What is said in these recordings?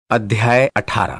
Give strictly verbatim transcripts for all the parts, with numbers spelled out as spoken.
अध्याय अठारह।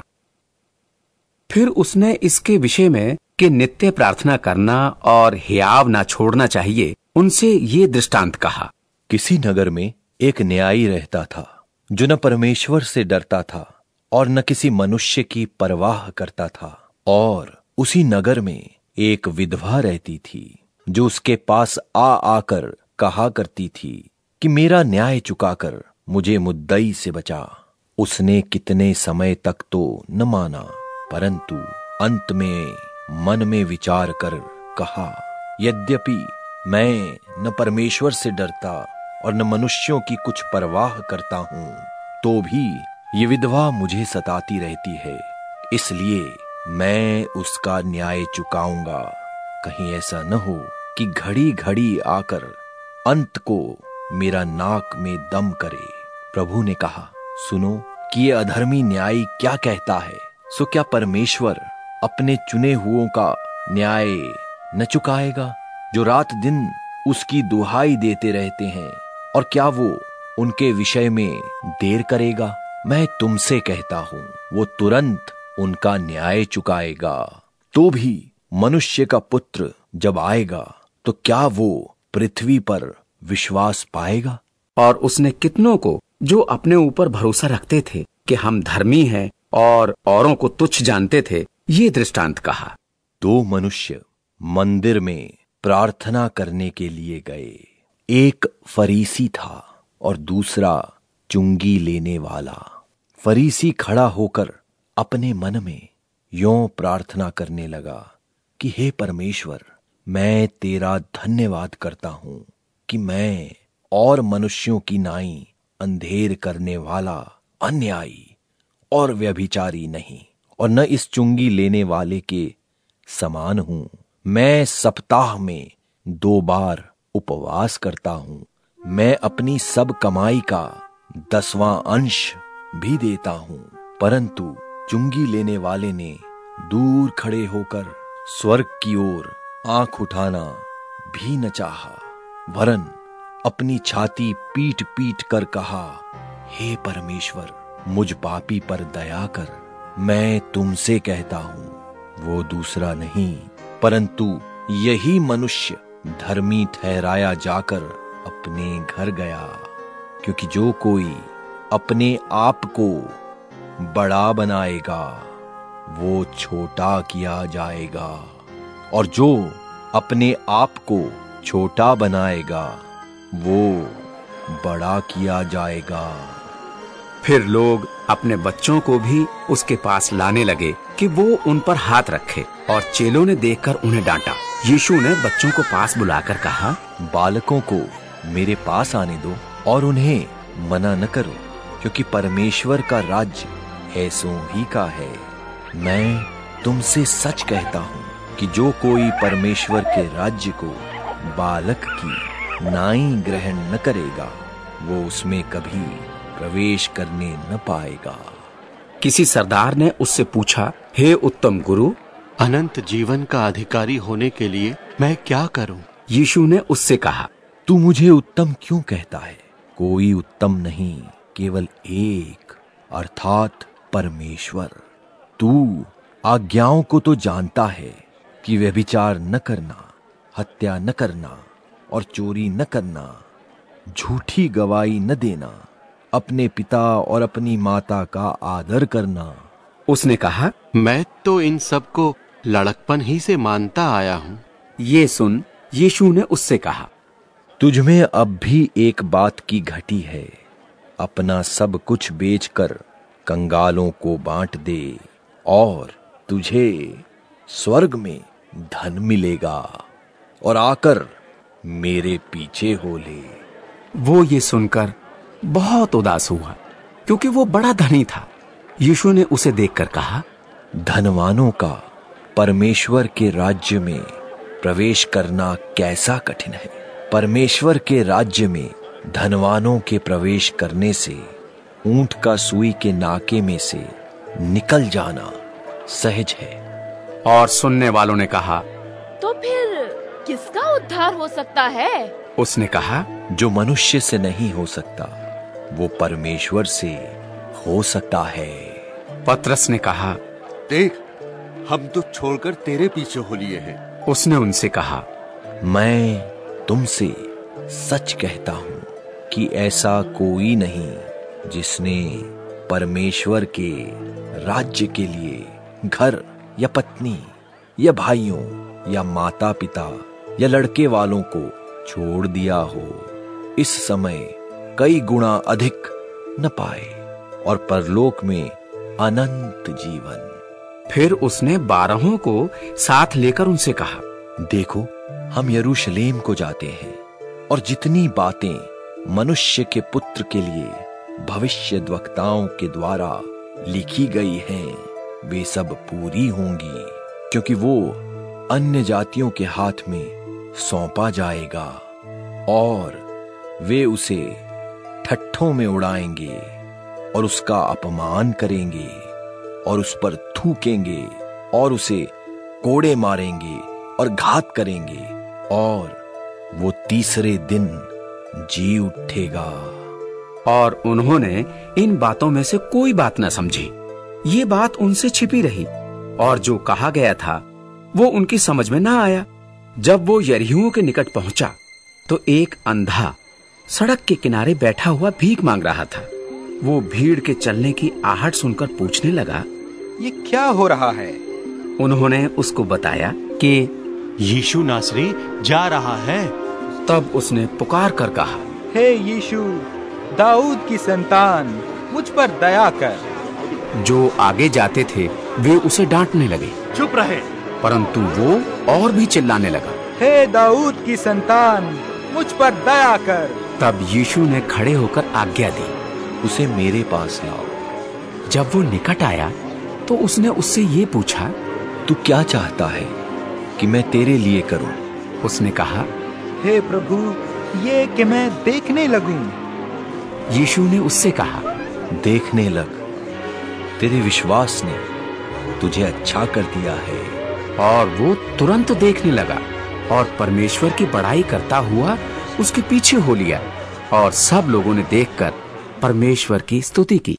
फिर उसने इसके विषय में कि नित्य प्रार्थना करना और हियाव ना छोड़ना चाहिए, उनसे ये दृष्टांत कहा। किसी नगर में एक न्यायी रहता था जो न परमेश्वर से डरता था और न किसी मनुष्य की परवाह करता था। और उसी नगर में एक विधवा रहती थी जो उसके पास आ आकर कहा करती थी कि मेरा न्याय चुकाकर मुझे मुद्दई से बचा। उसने कितने समय तक तो न माना, परंतु अंत में मन में विचार कर कहा, यद्यपि मैं न परमेश्वर से डरता और न मनुष्यों की कुछ परवाह करता हूं, तो भी ये विधवा मुझे सताती रहती है, इसलिए मैं उसका न्याय चुकाऊंगा। कहीं ऐसा न हो कि घड़ी घड़ी आकर अंत को मेरा नाक में दम करे। प्रभु ने कहा, सुनो कि ये अधर्मी न्यायी क्या कहता है। सो क्या परमेश्वर अपने चुने हुओं का न्याय न चुकाएगा जो रात दिन उसकी दुहाई देते रहते हैं? और क्या वो उनके विषय में देर करेगा? मैं तुमसे कहता हूं, वो तुरंत उनका न्याय चुकाएगा। तो भी मनुष्य का पुत्र जब आएगा तो क्या वो पृथ्वी पर विश्वास पाएगा? और उसने कितनों को जो अपने ऊपर भरोसा रखते थे कि हम धर्मी हैं और औरों को तुच्छ जानते थे, ये दृष्टांत कहा। दो मनुष्य मंदिर में प्रार्थना करने के लिए गए। एक फरीसी था और दूसरा चुंगी लेने वाला। फरीसी खड़ा होकर अपने मन में यों प्रार्थना करने लगा कि हे परमेश्वर, मैं तेरा धन्यवाद करता हूं कि मैं और मनुष्यों की नाई अंधेर करने वाला, अन्यायी और व्यभिचारी नहीं, और न इस चुंगी लेने वाले के समान हूं। मैं सप्ताह में दो बार उपवास करता हूं। मैं अपनी सब कमाई का दसवां अंश भी देता हूं। परंतु चुंगी लेने वाले ने दूर खड़े होकर स्वर्ग की ओर आंख उठाना भी न चाहा, वरन अपनी छाती पीट पीट कर कहा, हे परमेश्वर, मुझ पापी पर दया कर। मैं तुमसे कहता हूं, वो दूसरा नहीं परंतु यही मनुष्य धर्मी ठहराया जाकर अपने घर गया। क्योंकि जो कोई अपने आप को बड़ा बनाएगा वो छोटा किया जाएगा, और जो अपने आप को छोटा बनाएगा वो बड़ा किया जाएगा। फिर लोग अपने बच्चों को भी उसके पास लाने लगे कि वो उन पर हाथ रखे, और चेलों ने देखकर उन्हें डांटा। यीशु ने बच्चों को पास बुलाकर कहा, बालकों को मेरे पास आने दो और उन्हें मना न करो, क्योंकि परमेश्वर का राज्य ऐसों ही का है। मैं तुमसे सच कहता हूं कि जो कोई परमेश्वर के राज्य को बालक की नाई ग्रहण न करेगा, वो उसमें कभी प्रवेश करने न पाएगा। किसी सरदार ने उससे पूछा, हे उत्तम गुरु, अनंत जीवन का अधिकारी होने के लिए मैं क्या करूं? यीशु ने उससे कहा, तू मुझे उत्तम क्यों कहता है? कोई उत्तम नहीं, केवल एक, अर्थात परमेश्वर। तू आज्ञाओं को तो जानता है कि व्यभिचार न करना, हत्या न करना और चोरी न करना, झूठी गवाही न देना, अपने पिता और अपनी माता का आदर करना। उसने कहा, मैं तो इन सब को लड़कपन ही से मानता आया हूं। ये सुन यीशु ने उससे कहा, तुझमें अब भी एक बात की घटी है। अपना सब कुछ बेचकर कंगालों को बांट दे और तुझे स्वर्ग में धन मिलेगा, और आकर मेरे पीछे हो ले। वो ये सुनकर बहुत उदास हुआ, क्योंकि वो बड़ा धनी था। यीशु ने उसे देखकर कहा, धनवानों का परमेश्वर के राज्य में प्रवेश करना कैसा कठिन है। परमेश्वर के राज्य में धनवानों के प्रवेश करने से ऊंट का सुई के नाके में से निकल जाना सहज है। और सुनने वालों ने कहा, तो फिर किसका उद्धार हो सकता है? उसने कहा, जो मनुष्य से नहीं हो सकता वो परमेश्वर से हो सकता है। पतरस ने कहा, देख, हम तो छोड़कर तेरे पीछे हो लिए हैं। उसने उनसे कहा, मैं तुमसे सच कहता हूं कि ऐसा कोई नहीं जिसने परमेश्वर के राज्य के लिए घर या पत्नी या भाइयों या माता पिता या लड़के वालों को छोड़ दिया हो, इस समय कई गुना अधिक न पाए और परलोक में अनंत जीवन। फिर उसने बारहों को साथ लेकर उनसे कहा, देखो, हम यरूशलेम को जाते हैं और जितनी बातें मनुष्य के पुत्र के लिए भविष्यद्वक्ताओं के द्वारा लिखी गई हैं, वे सब पूरी होंगी, क्योंकि वो अन्य जातियों के हाथ में सौंपा जाएगा और वे उसे ठट्ठों में उड़ाएंगे और उसका अपमान करेंगे और उस पर थूकेंगे और उसे कोड़े मारेंगे और घात करेंगे और वो तीसरे दिन जी उठेगा। और उन्होंने इन बातों में से कोई बात न समझी। ये बात उनसे छिपी रही और जो कहा गया था वो उनकी समझ में ना आया। जब वो यरीहो के निकट पहुंचा तो एक अंधा सड़क के किनारे बैठा हुआ भीख मांग रहा था। वो भीड़ के चलने की आहट सुनकर पूछने लगा, ये क्या हो रहा है? उन्होंने उसको बताया कि यीशु नासरी जा रहा है। तब उसने पुकार कर कहा, हे यीशु, दाऊद की संतान, मुझ पर दया कर। जो आगे जाते थे वे उसे डांटने लगे, चुप रहे। परंतु वो और भी चिल्लाने लगा, हे दाऊद की संतान, मुझ पर दया कर। तब यीशु ने खड़े होकर आज्ञा दी, उसे मेरे पास लाओ। जब वो निकट आया तो उसने उससे ये पूछा, तू क्या चाहता है कि मैं तेरे लिए करूं? उसने कहा, हे प्रभु, ये कि मैं देखने लगूं। यीशु ने उससे कहा, देखने लग, तेरे विश्वास ने तुझे अच्छा कर दिया है। और वो तुरंत देखने लगा और परमेश्वर की बड़ाई करता हुआ उसके पीछे हो लिया और सब लोगों ने देखकर परमेश्वर की स्तुति की।